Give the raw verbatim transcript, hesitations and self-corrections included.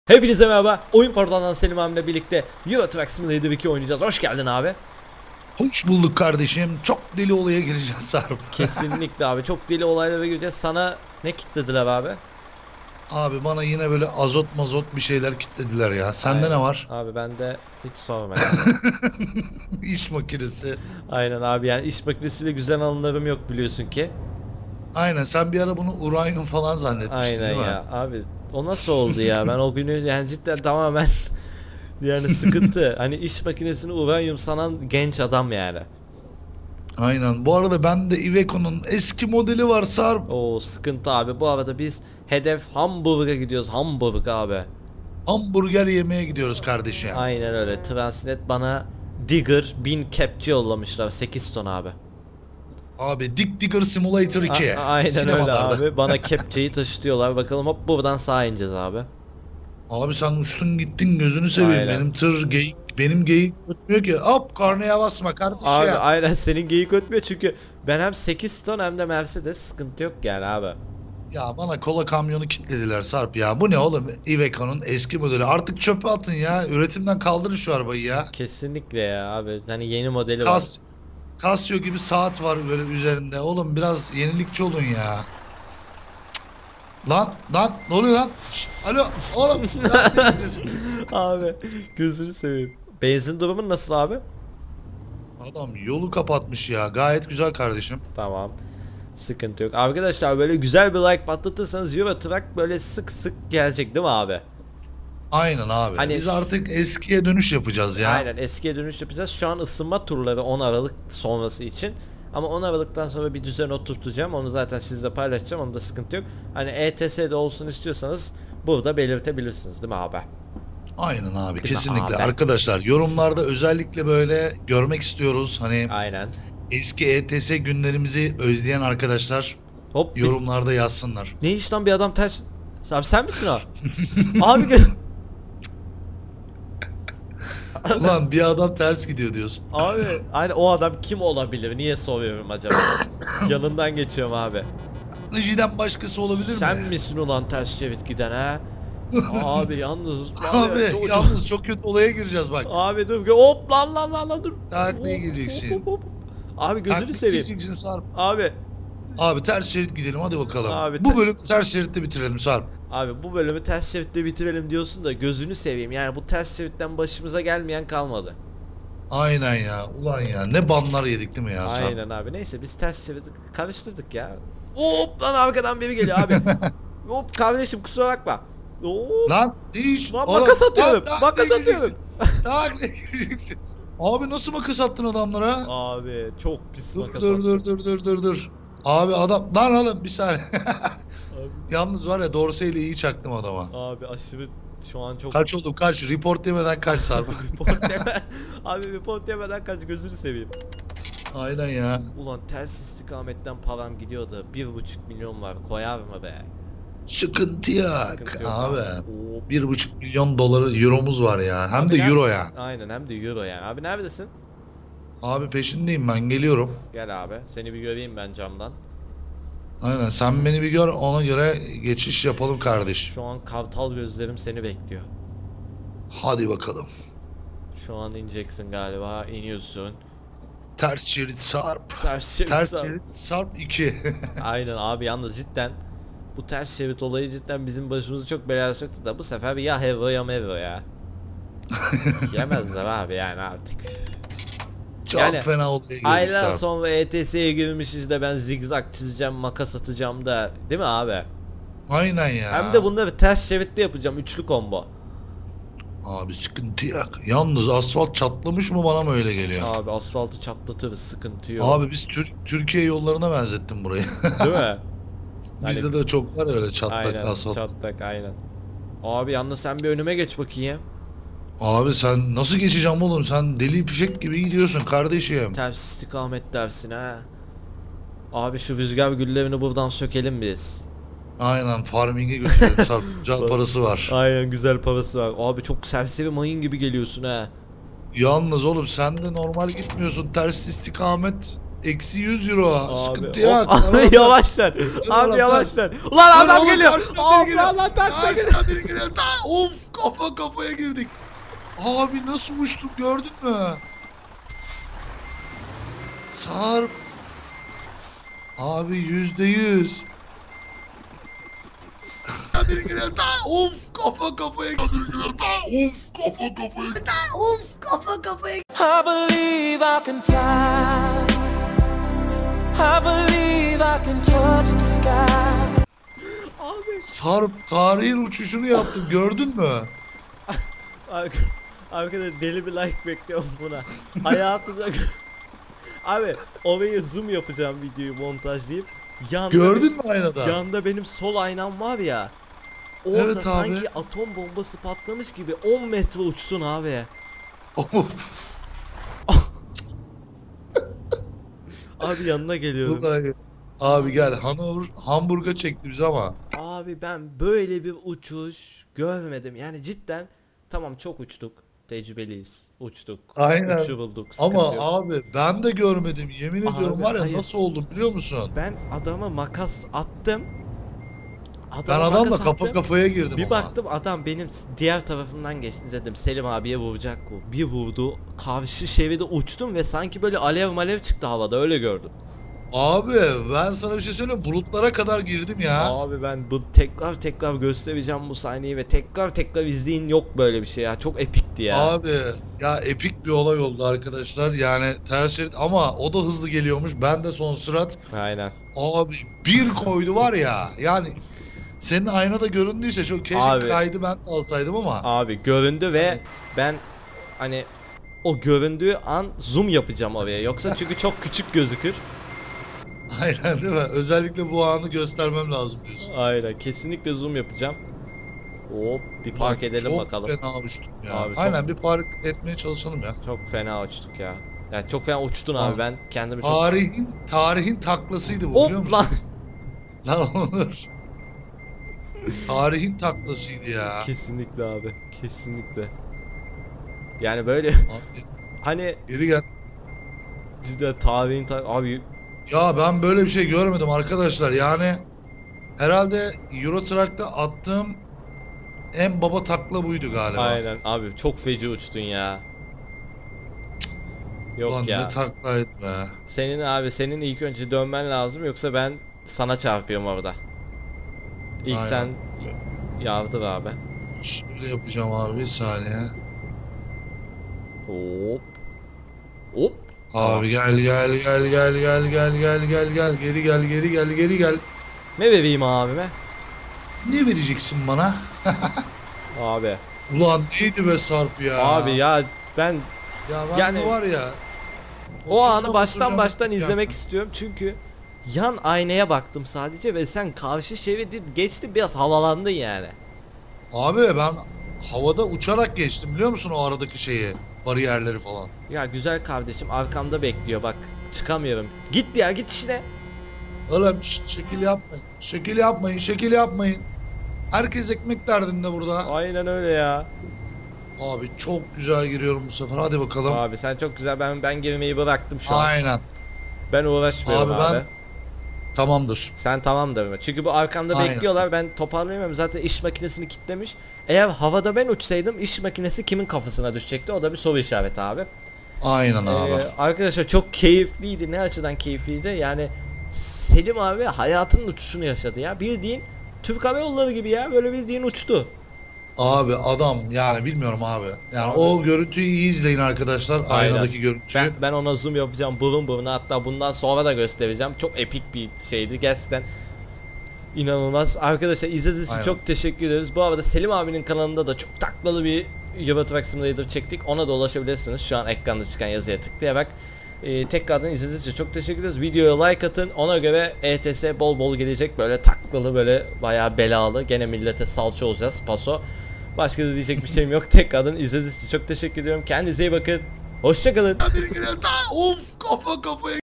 Hepinize merhaba. Oyun portalından Selim abimle birlikte Euro Truck Simulator iki oynayacağız. Hoş geldin abi. Hoş bulduk kardeşim. Çok deli olaya gireceğiz Sarp. Kesinlikle abi. Çok deli olaylara gireceğiz. Sana ne kitlediler abi? Abi bana yine böyle azot mazot bir şeyler kitlediler ya. Sende Aynen. ne var? Abi bende hiç sorma yani. İş makinesi. Aynen abi, yani iş makinesiyle güzel anılarım yok biliyorsun ki. Aynen, sen bir ara bunu uranyum falan zannetmiştin Aynen değil mi? ya abi. O nasıl oldu ya? Ben o günü yani cidden tamamen yani sıkıntı. Hani iş makinesini uranyum sanan genç adam yani. Aynen. Bu arada bende Iveco'nun eski modeli var Sarp. O sıkıntı abi. Bu arada biz hedef Hamburg'a gidiyoruz. Hamburg abi. Hamburger yemeye gidiyoruz kardeşim. Aynen öyle. Transnet bana Digger bin kepçe yollamışlar. sekiz ton abi. Abi Dig Digger Simulator iki. A- aynen öyle Sinemalarda. abi. Bana kepçeyi taşıtıyorlar. Bakalım hop buradan sağa ineceğiz abi. Abi sen uçtun gittin, gözünü seveyim. Aynen. Benim tır geyik, benim geyik ötmüyor ki. Hop kornaya basma kardeşim. Abi aynen, senin geyik ötmüyor çünkü ben hem sekiz ton hem de Mercedes, sıkıntı yok yani abi. Ya bana kola kamyonu kilitlediler Sarp ya. Bu ne oğlum? Iveco'nun eski modeli. Artık çöpe atın ya. Üretimden kaldırın şu arabayı ya. Kesinlikle ya abi. Hani yeni modeli var. Kas, Casio gibi saat var böyle üzerinde. Oğlum biraz yenilikçi olun ya. Cık. Lan lan ne oluyor lan? Şşt, alo oğlum. Nerede gideceğiz? Abi gözünü seveyim. Benzin durumun nasıl abi? Adam yolu kapatmış ya. Gayet güzel kardeşim. Tamam. Sıkıntı yok. Arkadaşlar böyle güzel bir like patlatırsanız Euro Truck böyle sık sık gelecek değil mi abi? Aynen abi. Hani Biz şu- artık eskiye dönüş yapacağız ya. Aynen, eskiye dönüş yapacağız. Şu an ısınma turları on Aralık sonrası için. Ama on Aralık'tan sonra bir düzen oturtacağım. Onu zaten sizle paylaşacağım. Onda sıkıntı yok. Hani E T S'de olsun istiyorsanız burada belirtebilirsiniz değil mi abi? Aynen abi, Değil mi kesinlikle. abi? Arkadaşlar yorumlarda özellikle böyle görmek istiyoruz. Hani Aynen. eski E T S günlerimizi özleyen arkadaşlar Hop. bir- yorumlarda yazsınlar. Ne iş lan, bir adam ters. Abi sen misin o? Abi gö- Ulan bir adam ters gidiyor diyorsun. Abi hani o adam kim olabilir? Niye soruyorum acaba? Yanından geçiyorum abi. Rejiden başkası olabilir Sen mi? misin ulan ters çevit giden ha? Abi yalnız Abi çok- çok- yalnız çok kötü olaya gireceğiz bak. Abi dur, hop lan lan lan lan dur. Taklaya Hop, gireceksin. hop, hop, hop. Abi gözünü Taklit seveyim. gireceksin Sarp. Abi Abi ters şerit gidelim hadi bakalım. Abi, Bu te- bölüm ters şeritte bitirelim Sarp. abi bu bölümü ters şeritte bitirelim diyorsun da gözünü seveyim. Yani bu ters şeritten başımıza gelmeyen kalmadı. Aynen ya. Ulan ya ne banlar yedik değil mi ya Sarp? Aynen abi. Neyse biz ters şeridi karıştırdık ya. Hop lan arkadan biri geliyor abi. Hop kardeşim kusura bakma. Hop. Lan hiç. Lan Oğlum, makas atıyorum, lan taklaya makas atıyorum. gireceksin. Taklaya gireceksin. Abi nasıl makas attın adamlara? Abi çok pis Dur makas dur attım. dur dur dur dur dur. Abi adam lan oğlum bir saniye. Abi, Yalnız var ya dorseyle iyi çaktım adama. abi aşırı şu an çok Kaç oldum kaç? Report demeden kaç Sarp. report yeme. Abi report yemeden kaç, gözünü seveyim. Aynen ya. Ulan ters istikametten param gidiyordu. Bir buçuk milyon var, koyar mı be? Sıkıntı yok. Sıkıntı yok Abi. Hop. Bir buçuk milyon doları euromuz var ya. Hem Abi de ne- euro ya. Aynen, hem de euro yani. Abi neredesin? Abi peşindeyim ben, geliyorum. Gel abi. Seni bir göreyim ben camdan. Aynen, sen beni bir gör, ona göre geçiş yapalım kardeş. Şu an kartal gözlerim seni bekliyor. Hadi bakalım. Şu an ineceksin galiba. İniyorsun. Ters şerit Sarp. Ters şerit. Ters sağ- şerit Sarp iki. Aynen abi, yalnız cidden bu ters şerit olayı cidden bizim başımızı çok belaya soktu da bu sefer ya hero ya mevro ya. Yemezler abi yani artık. Çok Yani, fena olaya girdik Aylar Sarp. sonra E T S'ye girmişiz de ben zigzag çizeceğim, makas atacağım da, değil mi abi? Aynen ya. Hem de bunları ters şeritte yapacağım, üçlü combo. Abi sıkıntı yok. Yalnız asfalt çatlamış mı, bana mı öyle geliyor? Abi asfaltı çatlatırız, sıkıntı yok. Abi biz Tür- Türkiye yollarına benzettim burayı. Değil mi? Bizde Hani- de çok var öyle çatlak Aynen, asfalt. çatlak aynen. Abi yalnız sen bir önüme geç bakayım. Abi sen nasıl geçeceğim oğlum? Sen deli fişek gibi gidiyorsun kardeşim. Ters istikamet dersin ha. Abi şu rüzgar güllerini buradan sökelim biz. Aynen, farming'e götürelim Sarp. Güzel parası var. Aynen, güzel parası var. Abi çok serseri mayın gibi geliyorsun ha. Yalnız oğlum sen de normal gitmiyorsun. Ters istikamet. Eksi yüz euro. Abi, Sıkıntı yok. hop, Sana abi bak. yavaşlar. Sana Abi yavaşlar. Ulan Lan adam oğlum, geliyor. karşıdan biri Hop geliyor. lan lan takla geliyor. Karşıdan biri geliyor. Ta- Of, kafa kafaya girdik. Abi nasıl uçtuk gördün mü? Sarp. Abi yüzde yüz. Biri geliyor. Ta- Of, kafa kafaya giriyor. Ta- Of, kafa kafaya. Ta- Of, kafa kafaya. I believe I can fly. I believe I can touch the sky. Abi. Sarp tarihin uçuşunu yaptım gördün mü? Ark Arkada deli bir like bekliyorum buna. Hayatımda abi oraya zoom yapacağım videoyu montajlayıp. Yanda Gördün mü aynada? Yanda benim sol aynam var ya. Orada Evet abi. sanki atom bombası patlamış gibi on metre uçsun abi. Abi yanına geliyorum. Vallahi. Abi gel Hanover Hamburg'a çekti bizi ama. Abi ben böyle bir uçuş görmedim. Yani cidden tamam çok uçtuk. Tecrübeliyiz. Uçtuk. Aynen. Uçurulduk. sıkıntı Ama yok. abi ben de görmedim yemin Abi, ediyorum var ya hayır. nasıl oldum biliyor musun? Ben adama makas attım. Ben Adama adamla makas kafa attım. kafaya girdim Bir ama. baktım adam benim diğer tarafımdan geçti, dedim Selim abiye vuracak bu. Bir vurdu. Karşı şeride uçtum ve sanki böyle alev malev çıktı havada, öyle gördüm. Abi ben sana bir şey söyleyeyim bulutlara kadar girdim ya. Abi ben bu tekrar tekrar göstereceğim bu sahneyi ve tekrar tekrar izleyin, yok böyle bir şey ya, çok epikti ya. Abi ya epik bir olay oldu arkadaşlar yani ters şerit ama o da hızlı geliyormuş ben de son sürat. Aynen. Abi bir koydu var ya yani senin aynada göründüyse çok keşke Abi. kaydı ben de alsaydım ama. Abi göründü ve Yani- ben hani o göründüğü an zoom yapacağım oraya, yoksa çünkü çok küçük gözükür. Aynen değil mi? Özellikle bu anı göstermem lazım diyorsun. Aynen, kesinlikle zoom yapacağım. Hop bir park Bak, edelim çok bakalım. fena uçtum ya. Abi, çok- Aynen bir park etmeye çalışalım ya. Çok fena uçtuk ya. Yani çok fena uçtun abi, Abi, ben kendimi çok... Tarihin tarihin taklasıydı bu biliyor Hop musun? lan. Lan Onur. Tarihin taklasıydı ya. Kesinlikle abi, kesinlikle. Yani böyle Abi, hani geri gel. cidden tarihin ta- abi Ya ben böyle bir şey görmedim arkadaşlar. Yani herhalde Euro Truck'ta attığım en baba takla buydu galiba. aynen abi, çok feci uçtun ya. Yok Ulan ya. ne taklaydı be. Senin abi, senin ilk önce dönmen lazım, yoksa ben sana çarpıyorum orada. İlk Aynen. sen yardır abi. Şöyle yapacağım abi bir saniye. Hop. Hop. Abi gel gel gel gel gel gel gel gel gel geri gel geri gel geri gel. Ne vereyim abime? Ne vereceksin bana? Abi. Ulan neydi be Sarp ya. Abi ya ben Ya ben yani- bu var ya. o anı Oturacağım, baştan oturacağım, baştan oturacağım. izlemek istiyorum, çünkü yan aynaya baktım sadece ve sen karşı şeridi geçti, biraz havalandın yani. Abi ben havada uçarak geçtim biliyor musun o aradaki şeyi, bariyerleri falan. Ya güzel kardeşim, arkamda bekliyor bak, çıkamıyorum. Git ya, git işine. Oğlum şşt, şekil yapmayın. Şekil yapmayın, şekil yapmayın. Herkes ekmek derdinde burada. Aynen öyle ya. Abi çok güzel giriyorum bu sefer. Hadi bakalım. Abi sen çok güzel, ben ben girmeyi bıraktım şu an. Aynen. Ben uğraşmıyorum abi. Abi ben- Tamamdır. Sen tamam da mi? Çünkü bu arkamda Aynen. bekliyorlar, ben toparlayamıyorum. Zaten iş makinesini kilitlemiş. Eğer havada ben uçsaydım iş makinesi kimin kafasına düşecekti? O da bir soru işareti abi. Aynen abi. Ee, arkadaşlar çok keyifliydi. Ne açıdan keyifliydi? Yani Selim abi hayatının uçuşunu yaşadı ya. Bildiğin Türk Hava Yolları gibi ya. Böyle bildiğin uçtu. Abi adam yani bilmiyorum abi. Yani Abi. o görüntüyü iyi izleyin arkadaşlar. Aynen. Aynadaki görüntüyü. Ben, ben ona zoom yapacağım burun buruna, hatta bundan sonra da göstereceğim. Çok epik bir şeydi gerçekten. İnanılmaz. Arkadaşlar izlediğiniz için Aynen. çok teşekkür ederiz. Bu arada Selim abinin kanalında da çok taklalı bir Euro Truck Simulator çektik. Ona da ulaşabilirsiniz. Şu an ekranda çıkan yazıya tıklayarak. Ee, tekrardan izlediğiniz için çok teşekkür ederiz. Videoya like atın. Ona göre E T S bol bol gelecek. Böyle taklalı, böyle bayağı belalı. Gene millete salça olacağız. Paso. Başka da diyecek bir şeyim yok. Tekrardan izlediğiniz için çok teşekkür ediyorum. Kendinize iyi bakın. Hoşçakalın. Biri geliyor. Ta- Of kafa kafaya